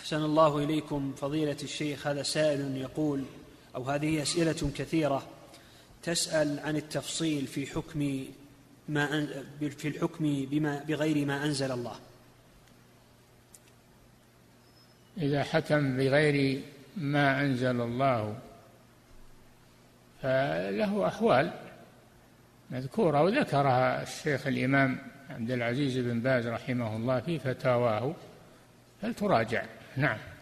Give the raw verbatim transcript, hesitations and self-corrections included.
أحسن الله إليكم فضيلة الشيخ. هذا سائل يقول، أو هذه أسئلة كثيرة تسأل عن التفصيل في حكم ما في الحكم بما بغير ما أنزل الله. إذا حكم بغير ما أنزل الله فله أحوال مذكورة وذكرها الشيخ الإمام عبد العزيز بن باز رحمه الله في فتاواه، فلتراجع. نعم.